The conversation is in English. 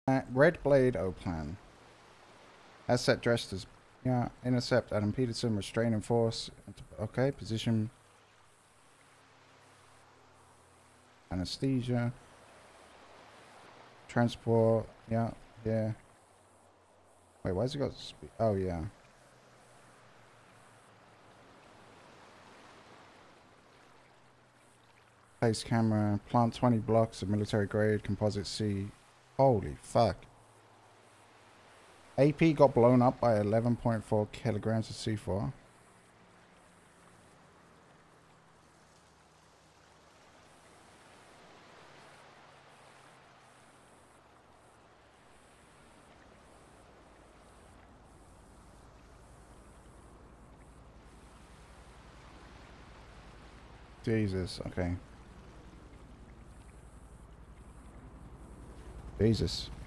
Red Blade O-Plan. Asset dressed as, yeah, intercept ad impedance, restraining force. Okay, position. Anesthesia. Transport. Yeah, yeah. Wait, why's it got speed? Oh, yeah. Place camera. Plant 20 blocks of military grade composite C. Holy fuck. AP got blown up by 11.4 kilograms of C4. Jesus, okay. Jesus.